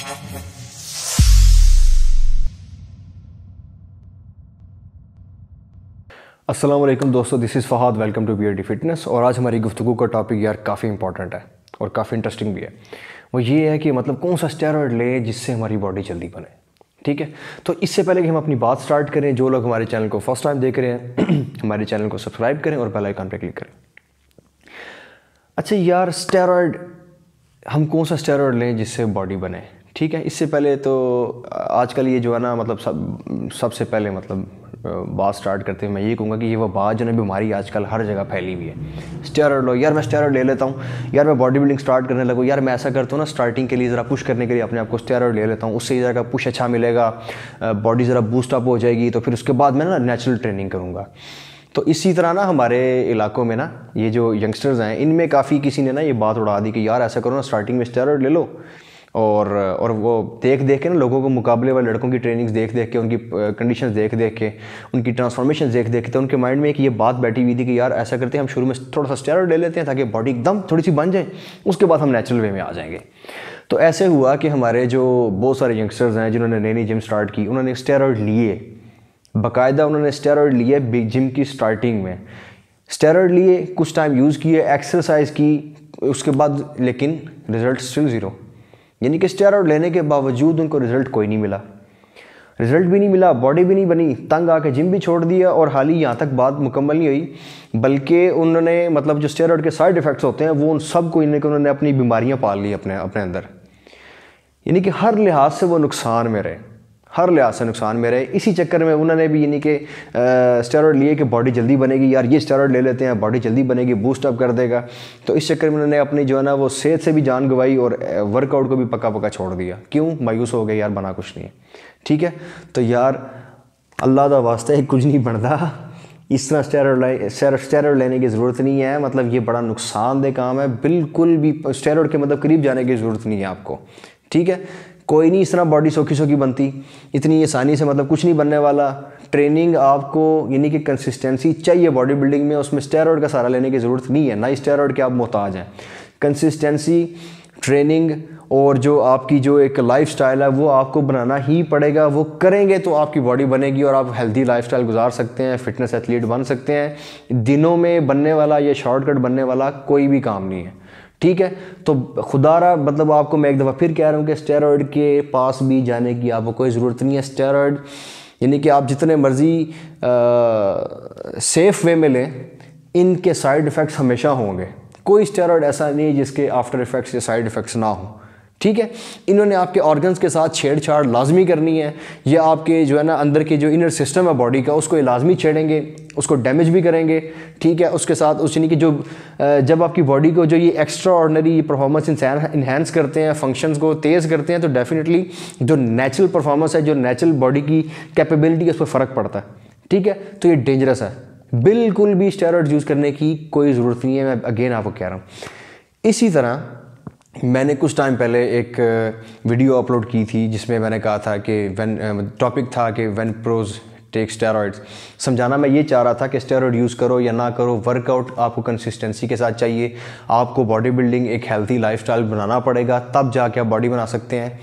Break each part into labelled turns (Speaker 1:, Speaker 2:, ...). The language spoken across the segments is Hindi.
Speaker 1: अस्सलाम वालेकुम दोस्तों, this is Fahad, welcome to beardy fitness. और आज हमारी गुफ्तगू का टॉपिक यार काफ़ी इंपॉर्टेंट है और काफ़ी इंटरेस्टिंग भी है। वो ये है कि मतलब कौन सा स्टेरॉयड लें जिससे हमारी बॉडी जल्दी बने। ठीक है, तो इससे पहले कि हम अपनी बात स्टार्ट करें, जो लोग हमारे चैनल को फर्स्ट टाइम देख रहे हैं हमारे चैनल को सब्सक्राइब करें और बेल आइकन पर क्लिक करें। अच्छा यार, स्टेरॉयड, हम कौन सा स्टेरॉयड लें जिससे बॉडी बने। ठीक है, इससे पहले तो आजकल ये जो है ना, मतलब सबसे पहले मतलब बात स्टार्ट करते हैं मैं ये कहूँगा कि ये वो बात जो है बीमारी आजकल हर जगह फैली हुई है। स्टेरॉयड लो यार, मैं स्टेरॉयड ले लेता हूँ यार, मैं बॉडी बिल्डिंग स्टार्ट करने लगूँ यार, मैं ऐसा करता हूँ ना, स्टार्टिंग के लिए ज़रा पुश करने के लिए अपने आप को स्टेरॉयड ले लेता हूँ, उससे ज़रा पुश अच्छा मिलेगा, बॉडी ज़रा बूस्ट अप हो जाएगी, तो फिर उसके बाद मैं ना नेचुरल ट्रेनिंग करूँगा। तो इसी तरह ना हमारे इलाकों में ना ये जो यंगस्टर्स हैं, इनमें काफ़ी किसी ने ना ये बात उड़ा दी कि यार ऐसा करो ना, स्टार्टिंग में स्टेरॉयड ले लो, और वो देख देख के ना लोगों को, मुकाबले वाले लड़कों की ट्रेनिंग्स देख देख के, उनकी कंडीशंस देख देख के, उनकी ट्रांसफॉर्मेशन देख देख के, तो उनके माइंड में एक ये बात बैठी हुई थी कि यार ऐसा करते हैं, हम शुरू में थोड़ा सा स्टेरॉयड ले लेते हैं ताकि बॉडी एकदम थोड़ी सी बन जाए, उसके बाद हम नेचुरल वे में आ जाएंगे। तो ऐसे हुआ कि हमारे जो बहुत सारे यंगस्टर्स हैं जिन्होंने नई नई जिम स्टार्ट की, उन्होंने स्टेरॉयड लिए, बाकायदा उन्होंने स्टेरॉयड लिए जिम की स्टार्टिंग में। स्टेरॉयड लिए, कुछ टाइम यूज़ किए, एक्सरसाइज की, उसके बाद लेकिन रिजल्ट स्टिल ज़ीरो। यानी कि स्टेरॉयड लेने के बावजूद उनको रिज़ल्ट कोई नहीं मिला, रिज़ल्ट भी नहीं मिला, बॉडी भी नहीं बनी, तंग आके जिम भी छोड़ दिया। और हाल ही यहाँ तक बात मुकम्मल नहीं हुई, बल्कि उन्होंने मतलब जो स्टेरॉयड के साइड इफ़ेक्ट्स होते हैं वो उन सब को, इन्हें उन्होंने अपनी बीमारियाँ पाल ली अपने अंदर। यानी कि हर लिहाज से वो नुकसान में रहे, हर लिहाज से नुकसान में रहे। इसी चक्कर में उन्होंने भी यानी कि स्टेरॉयड लिए कि बॉडी जल्दी बनेगी, यार ये स्टेरॉयड ले लेते हैं, बॉडी जल्दी बनेगी, बूस्ट अप कर देगा। तो इस चक्कर में उन्होंने अपनी जो है ना वो सेहत से भी जान गंवाई और वर्कआउट को भी पक्का पक्का छोड़ दिया। क्यों? मायूस हो गए यार, बना कुछ नहीं है। ठीक है, तो यार अल्लाह का वास्ता है, कुछ नहीं बनता, इस तरह स्टेरॉयड लेने की ज़रूरत नहीं है। मतलब ये बड़ा नुकसानदेह काम है, बिल्कुल भी स्टेरॉयड के मतलब करीब जाने की ज़रूरत नहीं है आपको। ठीक है, कोई नहीं इस तरह बॉडी सौखी सौखी बनती इतनी आसानी से, मतलब कुछ नहीं बनने वाला। ट्रेनिंग आपको यानी कि कंसिस्टेंसी चाहिए बॉडी बिल्डिंग में, उसमें स्टेरॉयड का सहारा लेने की ज़रूरत नहीं है, ना ही स्टेरॉयड के आप मोहताज हैं। कंसिस्टेंसी, ट्रेनिंग और जो आपकी जो एक लाइफस्टाइल है वो आपको बनाना ही पड़ेगा। वो करेंगे तो आपकी बॉडी बनेगी और आप हेल्दी लाइफस्टाइल गुजार सकते हैं, फिटनेस एथलीट बन सकते हैं। दिनों में बनने वाला या शॉर्टकट बनने वाला कोई भी काम नहीं है। ठीक है, तो खुदारा मतलब आपको मैं एक दफ़ा फिर कह रहा हूँ कि स्टेरॉयड के पास भी जाने की आपको कोई ज़रूरत नहीं है। स्टेरॉयड यानी कि आप जितने मर्ज़ी सेफ़ वे में लें, इनके साइड इफ़ेक्ट्स हमेशा होंगे। कोई स्टेरॉयड ऐसा नहीं है जिसके आफ्टर इफ़ेक्ट्स या साइड इफ़ेक्ट्स ना हो। ठीक है, इन्होंने आपके ऑर्गन्स के साथ छेड़छाड़ लाजमी करनी है, या आपके जो है ना अंदर के जो इनर सिस्टम है बॉडी का, उसको ये लाजमी छेड़ेंगे, उसको डैमेज भी करेंगे। ठीक है, उसके साथ उस यानी कि जो जब आपकी बॉडी को जो ये एक्स्ट्रा ऑर्डनरी परफॉर्मेंस इन्हेंस करते हैं, फंक्शंस को तेज़ करते हैं, तो डेफिनेटली जो नेचुरल परफॉर्मेंस है, जो नेचुरल बॉडी की कैपेबिलिटी है, उस पर फ़र्क पड़ता है। ठीक है, तो ये डेंजरस है, बिल्कुल भी स्टेरॉयड यूज़ करने की कोई ज़रूरत नहीं है। मैं अगेन आपको कह रहा हूँ। इसी तरह मैंने कुछ टाइम पहले एक वीडियो अपलोड की थी जिसमें मैंने कहा था कि टॉपिक था कि व्हेन प्रोज टेक स्टेरॉइड्स। समझाना मैं ये चाह रहा था कि स्टेरॉइड यूज़ करो या ना करो, वर्कआउट आपको कंसिस्टेंसी के साथ चाहिए, आपको बॉडी बिल्डिंग एक हेल्थी लाइफस्टाइल बनाना पड़ेगा, तब जाके आप बॉडी बना सकते हैं।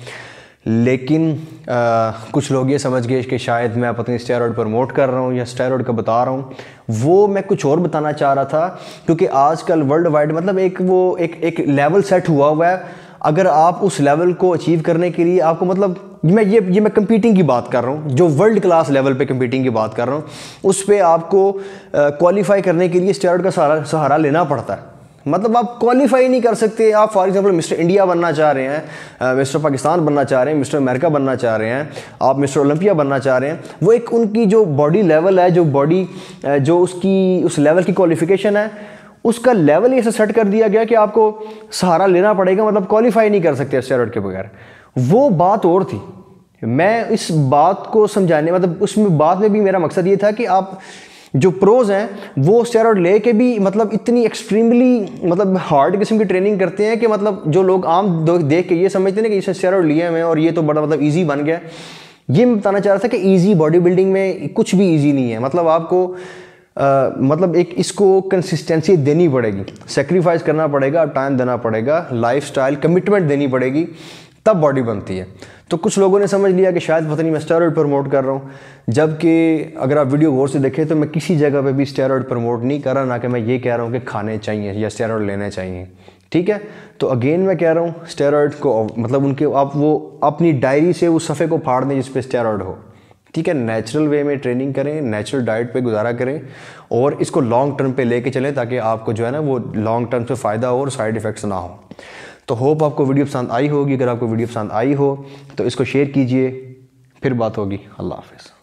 Speaker 1: लेकिन कुछ लोग ये समझ गए कि शायद मैं अपनी स्टेरॉयड प्रमोट कर रहा हूँ या स्टेरॉयड का बता रहा हूँ, वो मैं कुछ और बताना चाह रहा था। क्योंकि आजकल वर्ल्ड वाइड मतलब एक लेवल सेट हुआ है। अगर आप उस लेवल को अचीव करने के लिए आपको मतलब मैं कंपीटिंग की बात कर रहा हूँ, जो वर्ल्ड क्लास लेवल पे कंपीटिंग की बात कर रहा हूँ, उस पर आपको क्वालिफाई करने के लिए स्टेरॉयड का सहारा लेना पड़ता है। मतलब आप क्वालिफाई नहीं कर सकते। आप फॉर एग्जांपल मिस्टर इंडिया बनना चाह रहे हैं, मिस्टर पाकिस्तान बनना चाह रहे हैं, मिस्टर अमेरिका बनना चाह रहे हैं, आप मिस्टर ओलंपिया बनना चाह रहे हैं, वो एक उनकी जो बॉडी लेवल है, जो बॉडी जो उसकी उस लेवल की क्वालिफिकेशन है, उसका लेवल ऐसे सेट कर दिया गया कि आपको सहारा लेना पड़ेगा, मतलब क्वालिफाई नहीं कर सकते स्टेरॉयड के बगैर। वो बात और थी। मैं इस बात को समझाने मतलब उसमें बात में भी मेरा मकसद ये था कि आप जो प्रोज हैं वो स्टेरॉयड ले के भी मतलब इतनी एक्सट्रीमली मतलब हार्ड किस्म की ट्रेनिंग करते हैं कि मतलब जो लोग आम देख के ये समझते हैं कि इसने स्टेरॉयड लिए हुए हैं और ये तो बड़ा मतलब ईजी बन गया। ये मैं बताना चाह रहा था कि ईजी बॉडी बिल्डिंग में कुछ भी ईजी नहीं है। मतलब आपको मतलब एक इसको कंसिस्टेंसी देनी पड़ेगी, सेक्रीफाइस करना पड़ेगा, टाइम देना पड़ेगा, लाइफस्टाइल कमिटमेंट देनी पड़ेगी, तब बॉडी बनती है। तो कुछ लोगों ने समझ लिया कि शायद पता नहीं मैं स्टेरॉइड प्रमोट कर रहा हूँ, जबकि अगर आप वीडियो गौर से देखें तो मैं किसी जगह पे भी स्टेरॉइड प्रमोट नहीं कर रहा, ना कि मैं ये कह रहा हूँ कि खाने चाहिए या स्टेरॉइड लेने चाहिए, ठीक है। तो अगेन मैं कह रहा हूँ स्टेरॉइड को मतलब उनके आप वो अपनी डायरी से उस सफ़े को फाड़ दें जिस पे स्टेरॉइड हो, ठीक है। नेचुरल वे में ट्रेनिंग करें, नेचुरल डाइट पे गुजारा करें और इसको लॉन्ग टर्म पे लेके चलें ताकि आपको जो है ना वो लॉन्ग टर्म से फ़ायदा हो और साइड इफ़ेक्ट्स ना हो। तो होप आपको वीडियो पसंद आई होगी। अगर आपको वीडियो पसंद आई हो तो इसको शेयर कीजिए। फिर बात होगी। अल्लाह हाफ़िज़।